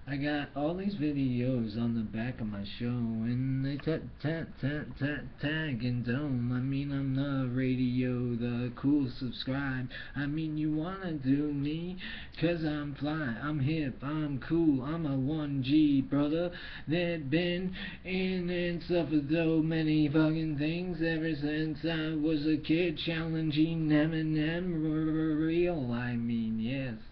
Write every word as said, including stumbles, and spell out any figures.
I got all these videos on the back of my show, and they tap tap tap tap tag and dome. I mean, I'm the radio, the cool subscribe. I mean, you wanna do me, cause I'm fly, I'm hip, I'm cool, I'm a one G brother that been in and suffered so many fucking things ever since I was a kid, challenging Eminem for real. I mean, yes.